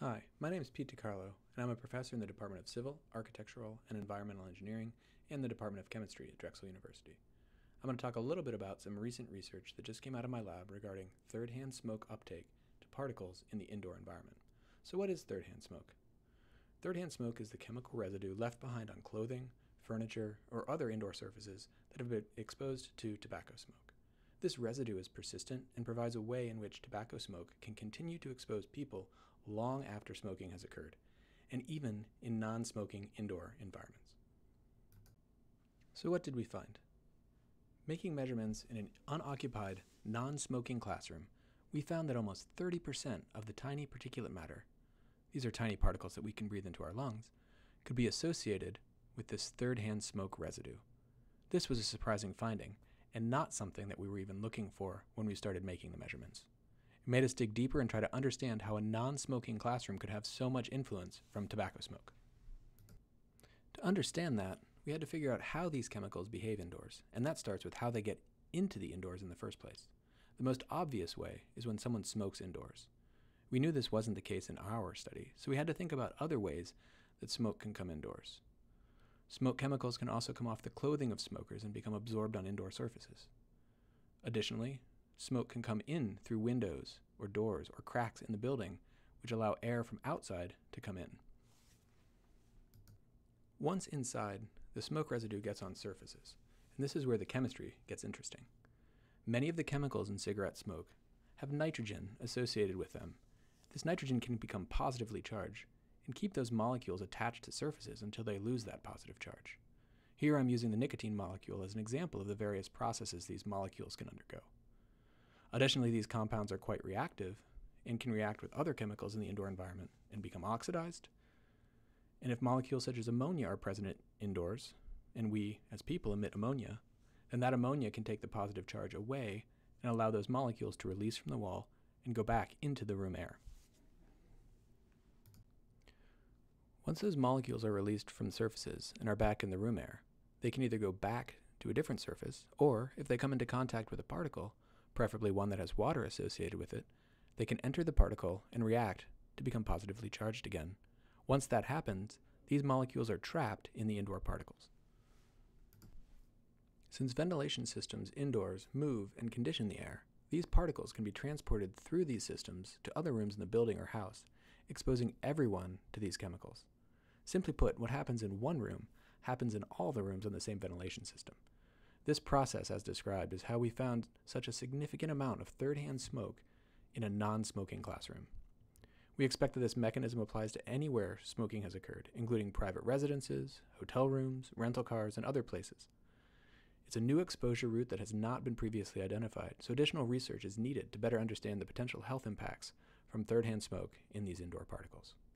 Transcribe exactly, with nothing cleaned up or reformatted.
Hi, my name is Pete DiCarlo, and I'm a professor in the Department of Civil, Architectural, and Environmental Engineering and the Department of Chemistry at Drexel University. I'm going to talk a little bit about some recent research that just came out of my lab regarding third-hand smoke uptake to particles in the indoor environment. So what is third-hand smoke? Third-hand smoke is the chemical residue left behind on clothing, furniture, or other indoor surfaces that have been exposed to tobacco smoke. This residue is persistent and provides a way in which tobacco smoke can continue to expose people long after smoking has occurred, and even in non-smoking indoor environments. So what did we find? Making measurements in an unoccupied, non-smoking classroom, we found that almost thirty percent of the tiny particulate matter, these are tiny particles that we can breathe into our lungs, could be associated with this third-hand smoke residue. This was a surprising finding, and not something that we were even looking for when we started making the measurements. It made us dig deeper and try to understand how a non-smoking classroom could have so much influence from tobacco smoke. To understand that, we had to figure out how these chemicals behave indoors, and that starts with how they get into the indoors in the first place. The most obvious way is when someone smokes indoors. We knew this wasn't the case in our study, so we had to think about other ways that smoke can come indoors. Smoke chemicals can also come off the clothing of smokers and become absorbed on indoor surfaces. Additionally, smoke can come in through windows or doors or cracks in the building, which allow air from outside to come in. Once inside, the smoke residue gets on surfaces, and this is where the chemistry gets interesting. Many of the chemicals in cigarette smoke have nitrogen associated with them. This nitrogen can become positively charged and keep those molecules attached to surfaces until they lose that positive charge. Here I'm using the nicotine molecule as an example of the various processes these molecules can undergo. Additionally, these compounds are quite reactive and can react with other chemicals in the indoor environment and become oxidized. And if molecules such as ammonia are present indoors, and we as people emit ammonia, then that ammonia can take the positive charge away and allow those molecules to release from the wall and go back into the room air. Once those molecules are released from surfaces and are back in the room air, they can either go back to a different surface, or if they come into contact with a particle, preferably one that has water associated with it, they can enter the particle and react to become positively charged again. Once that happens, these molecules are trapped in the indoor particles. Since ventilation systems indoors move and condition the air, these particles can be transported through these systems to other rooms in the building or house, exposing everyone to these chemicals. Simply put, what happens in one room happens in all the rooms on the same ventilation system. This process, as described, is how we found such a significant amount of third-hand smoke in a non-smoking classroom. We expect that this mechanism applies to anywhere smoking has occurred, including private residences, hotel rooms, rental cars, and other places. It's a new exposure route that has not been previously identified, so additional research is needed to better understand the potential health impacts from third-hand smoke in these indoor particles.